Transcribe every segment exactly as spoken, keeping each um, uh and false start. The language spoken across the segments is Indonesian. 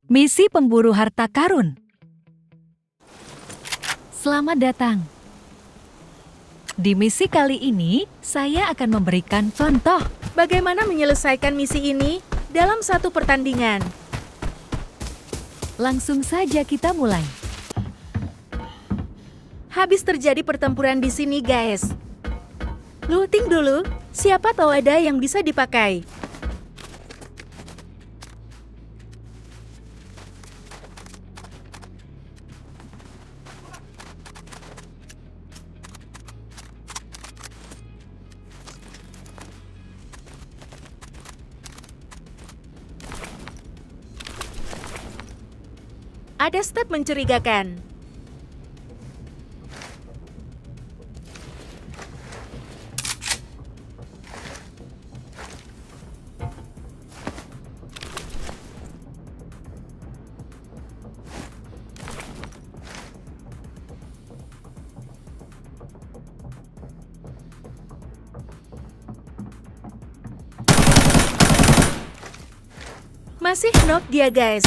Misi pemburu harta karun. Selamat datang. Di misi kali ini, saya akan memberikan contoh bagaimana menyelesaikan misi ini dalam satu pertandingan. Langsung saja kita mulai. Habis terjadi pertempuran di sini, guys. Looting dulu, siapa tahu ada yang bisa dipakai. Ada step mencurigakan. Masih knock dia, guys.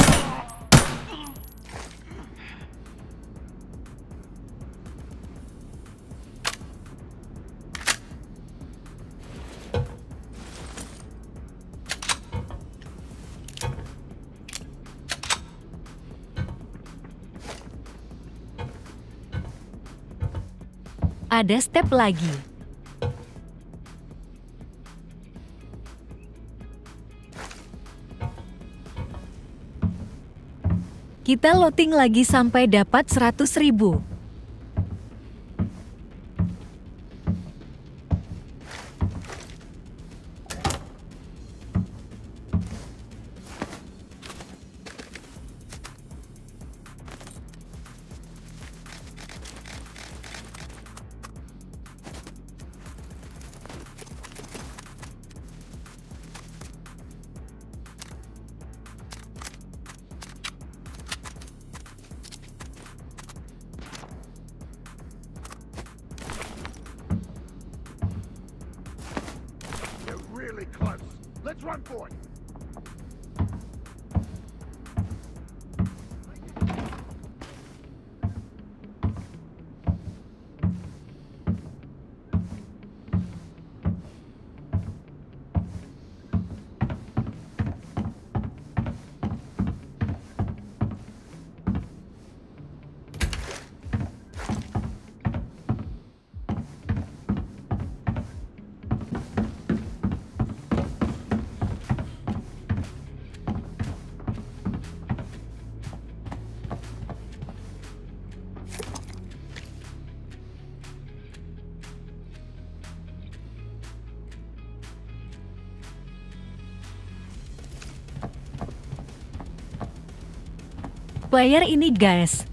Ada step lagi. Kita looting lagi sampai dapat seratus ribu. Really close. Let's run for it. Player ini, guys.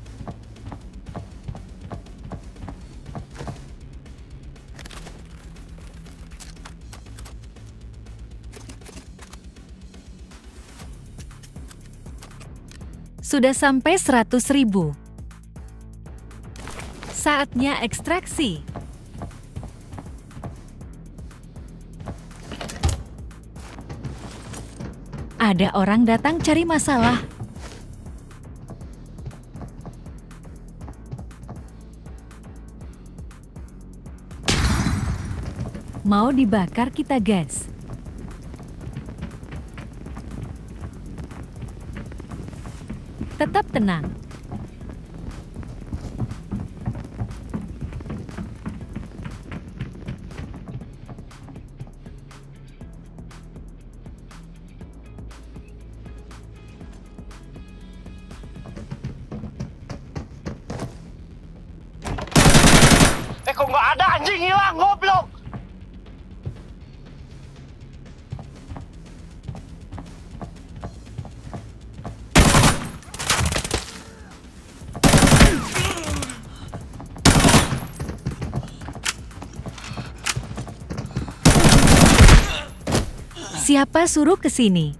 Sudah sampai seratus ribu. Saatnya ekstraksi. Ada orang datang cari masalah. Mau dibakar kita, guys. Tetap tenang. Eh, kok nggak ada, anjing hilang, goblok. Siapa suruh ke sini?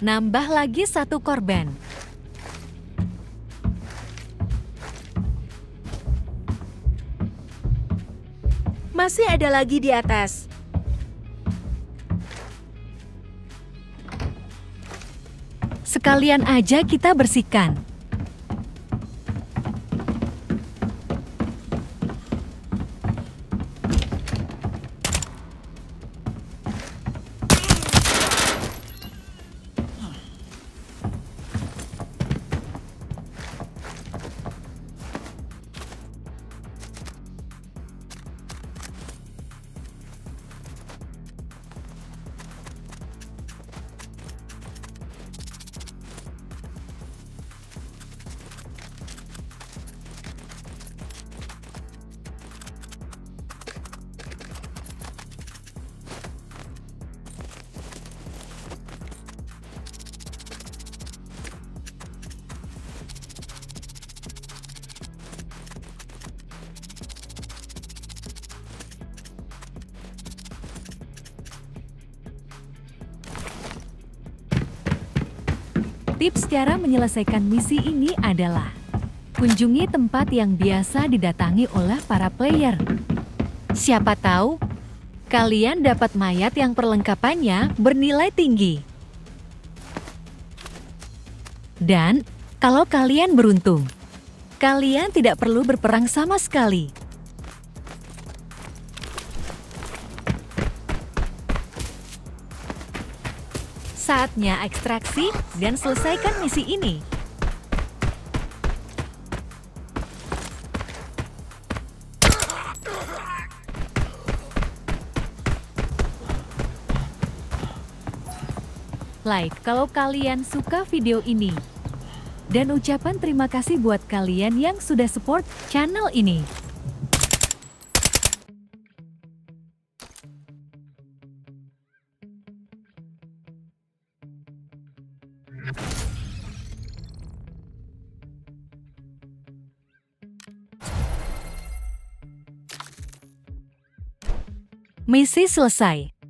Nambah lagi satu korban. Masih ada lagi di atas. Sekalian aja kita bersihkan. Tips cara menyelesaikan misi ini adalah kunjungi tempat yang biasa didatangi oleh para player. Siapa tahu kalian dapat mayat yang perlengkapannya bernilai tinggi. Dan kalau kalian beruntung, kalian tidak perlu berperang sama sekali. Saatnya ekstraksi dan selesaikan misi ini. Like kalau kalian suka video ini. Dan ucapan terima kasih buat kalian yang sudah support channel ini. Misi selesai.